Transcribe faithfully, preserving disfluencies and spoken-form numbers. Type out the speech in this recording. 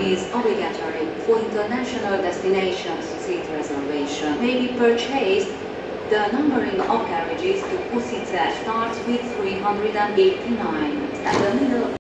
is obligatory for international destinations. Seat reservation may be purchased. The numbering of carriages to Košice starts with three hundred eighty-nine. At the middle